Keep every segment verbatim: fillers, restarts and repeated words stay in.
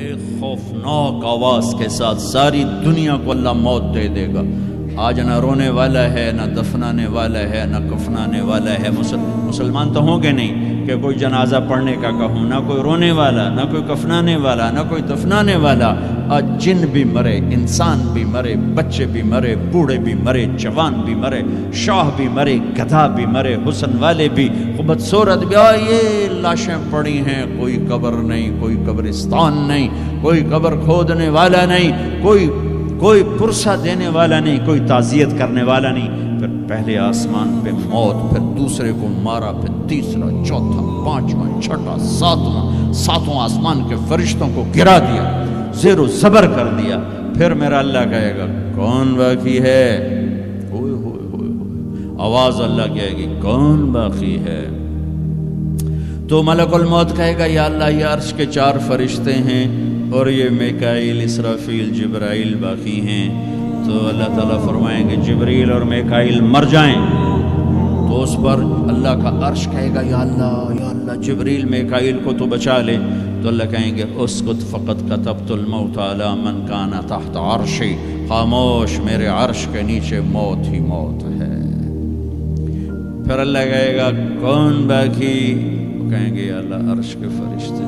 ایک خوفناک آواز کے ساتھ ساری دنیا کو اللہ موت دے دے گا. آج نہ رونے والا ہے، نہ دفنانے والا ہے، نہ کفنانے والا ہے. مسلمان تو ہوں گے نہیں کہ کوئی جنازہ پڑھنے کا کہوں، نہ کوئی رونے والا، نہ کوئی کفنانے والا، نہ کوئی دفنانے والا. آج جن بھی مرے، انسان بھی مرے، بچے بھی مرے، بوڑھے بھی مرے، جوان بھی مرے، شاہ بھی مرے، گدھا بھی مرے، حسن والے بھی، بدصورت بھی. یہ لاشیں پڑی ہیں، کوئی قبر نہیں، کوئی قبرستان نہیں، کوئی قبر کھودنے والا نہیں، کوئی کوئی پرسہ دینے والا نہیں، کوئی تعزیت کرنے والا نہیں. پھر پہلے آسمان پہ موت، پھر دوسرے کو مارا، پھر تیسرا، چوتھا، پانچواں، چھٹا، ساتواں، ساتواں آسمان کے فرشتوں کو گرا دیا، زیر و زبر کر دیا. پھر میرا اللہ کہے گا کون باقی ہے؟ ہوئے ہوئے ہوئے ہوئے آواز اللہ کہے گی کون باقی ہے؟ تو ملک الموت کہے گا یا اللہ یہ عرش کے چار فرشتے ہیں اور یہ میکائیل، اسرافیل، جبرائیل باقی ہیں. تو اللہ تعالیٰ فرمائیں گے جبریل اور میکائیل مر جائیں. تو اس پر اللہ کا عرش کہے گا یا اللہ یا اللہ جبریل میکائیل کو تو بچا لے. تو اللہ کہیں گے اسکت فقط کتبت الموت علی من کان تحت عرشی، خاموش، میرے عرش کے نیچے موت ہی موت ہے. پھر اللہ کہے گا کون باقی؟ وہ کہیں گے یا اللہ عرش کے فرشتے،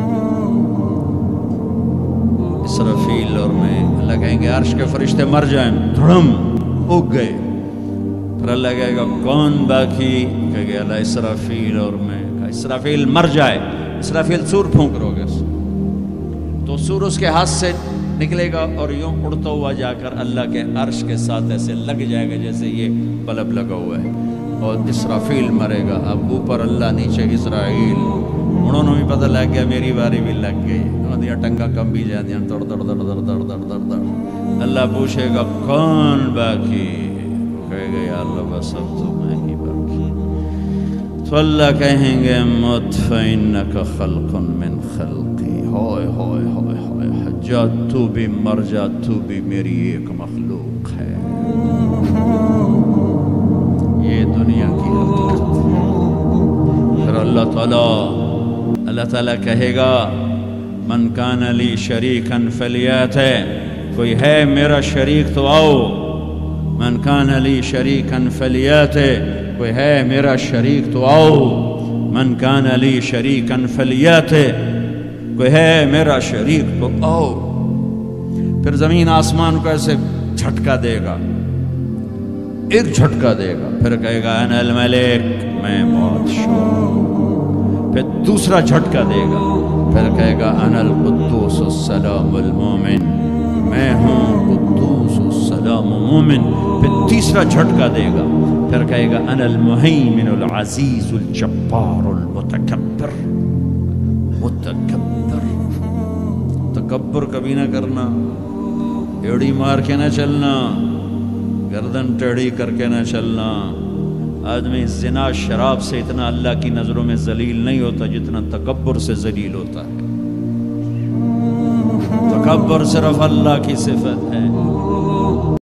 اسرافیل اور میں. اللہ کہیں گے عرش کے فرشتے مر جائیں، دھڑم اگ گئے. پھر اللہ کہے گا کون باقی؟ کہے گے اللہ اسرافیل اور میں. اسرافیل مر جائے، اسرافیل سور پھونک رو گے تو سور اس کے ہاتھ سے نکلے گا اور یوں اڑتا ہوا جا کر اللہ کے عرش کے ساتھ ایسے لگ جائے گا جیسے یہ بلب لگا ہوا ہے. اور اسرافیل مرے گا. اب اوپر اللہ، نیچے اسرائیل. انہوں نے بھی پتہ لگ گیا میری باری بھی لگ گئی. دیا ٹنگا کم بھی جاتی ہیں، دڑ دڑ دڑ دڑ دڑ دڑ دڑ دڑ. اللہ پوچھے گا کون باقی؟ کہے گا یا اللہ بس اب تو میں ہی باقی. تو اللہ کہیں گے مت فإنک خلق من خلقی. ہوئے ہوئے ہوئے ہوئے حجات تو بھی مر جا، تو بھی میری ایک مخلوق ہے. یہ دنیا کی حقیقت ہے. پھر اللہ تعالیٰ اللہ تعالیٰ کہے گا من کان لی شریکا فلیات، کوئی ہے میرا شریک تو آؤ. من کان لی شریکا فلیات، کوئی ہے میرا شریک تو آؤ. من کان لی شریکا فلیات، کوئی ہے میرا شریک تو آؤ. پھر زمین آسمان کو ایسے جھٹکا دے گا، ایک جھٹکا دے گا. پھر کہے گا انا الملک، میں بادشاہ. پھر دوسرا جھٹکا دے گا، پھر کہے گا انا القدوس السلام المومن، میں ہوں قدوس السلام مومن. پھر تیسرا جھٹکا دے گا، پھر کہے گا انا المہیمن العزیز الجبار المتکبر. متکبر، تکبر کبھی نہ کرنا، ایڑی مار کے نہ چلنا، گردن ٹیڑھی کر کے نہ چلنا. آدمی زنا شراب سے اتنا اللہ کی نظروں میں ذلیل نہیں ہوتا جتنا تکبر سے ذلیل ہوتا ہے. تکبر صرف اللہ کی صفت ہے.